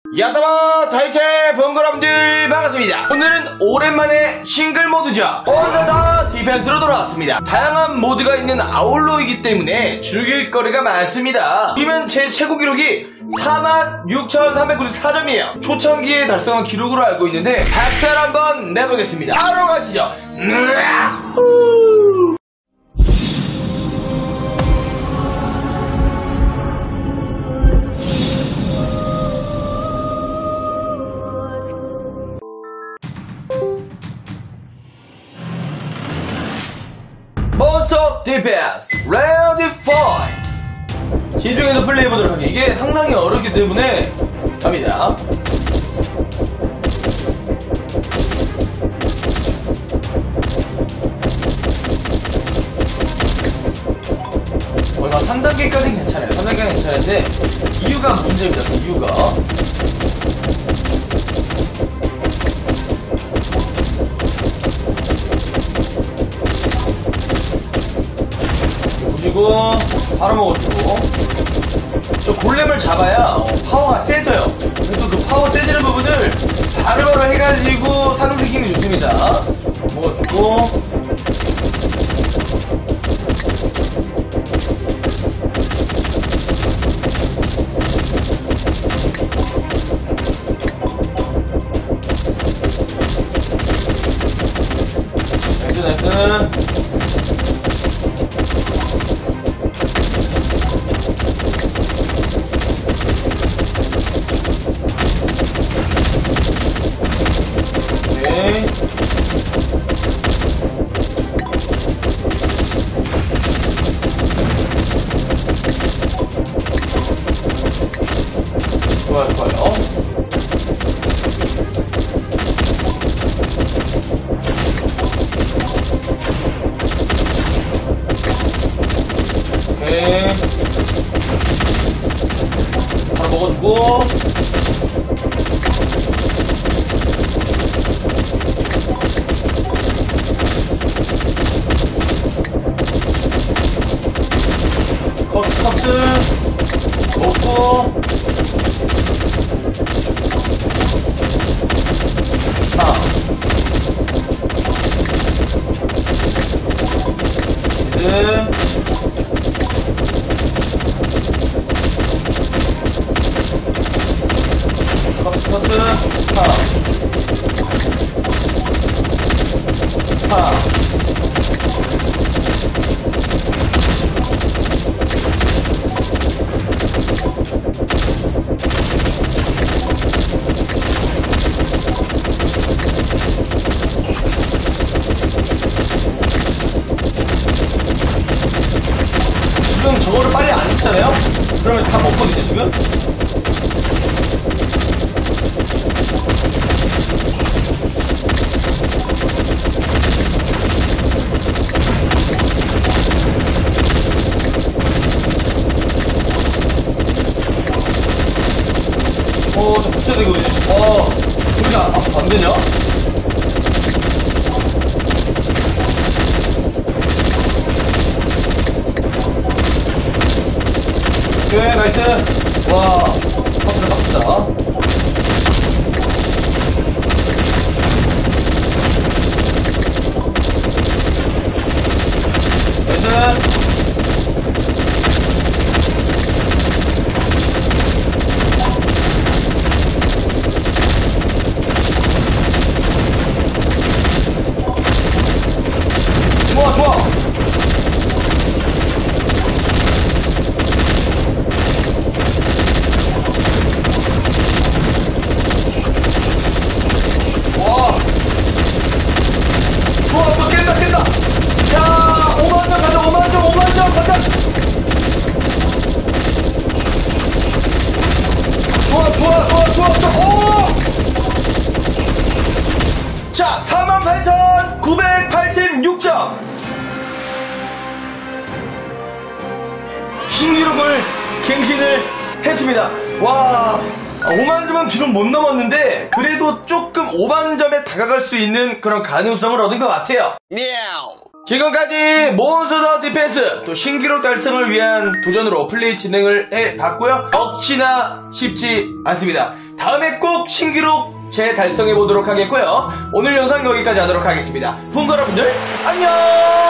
야다마 타이체 번거람들 반갑습니다. 오늘은 오랜만에 싱글 모드죠. 언제다 디펜스로 돌아왔습니다. 다양한 모드가 있는 아울로이기 때문에 즐길 거리가 많습니다. 이면 제 최고 기록이 46,394점이에요 초창기에 달성한 기록으로 알고 있는데 박살 한번 내보겠습니다. 바로 가시죠. 몬스터 디펜스 레디 파이트. 집중해서 플레이해보도록 할게요. 이게 상당히 어렵기 때문에 갑니다. 얼마 3단계까지는 괜찮아요. 3단계는 괜찮은데 이유가 문제입니다. 그 이유가 보시고 바로 먹어주고, 저 골렘을 잡아야 파워가 세져요. 그래서 그 파워 세지는 부분을 바로바로 해가지고 상승시키는 게 좋습니다. 먹어주고 나이스. 좋아요, 좋아요. 오케이. 바로 먹어주고. 커트 먹고. 커트 지금 저거를 빨리 안 했잖아요? 그러면 다 먹거든요 지금? 저 붙여야 되거든요. 우리가 안 되냐? 오케이, 나이스. 와, 박스다, 박스다. 나이스. 좋아, 좋아. 와. 좋아, 좋아. 깬다, 깬다. 자, 5만점 가자, 5만점, 5만점 가자. 좋아, 좋아, 좋아, 좋아, 좋아. 오! 자, 48,986점. 신기록을 갱신을 했습니다. 와, 5만점은 비록 못 넘었는데 그래도 조금 지금 5만 점에 다가갈 수 있는 그런 가능성을 얻은 것 같아요. 지금까지 몬스터 디펜스 또 신기록 달성을 위한 도전으로 플레이 진행을 해봤고요. 역시나 쉽지 않습니다. 다음에 꼭 신기록 재달성해보도록 하겠고요. 오늘 영상 여기까지 하도록 하겠습니다. 분거 여러분들 안녕.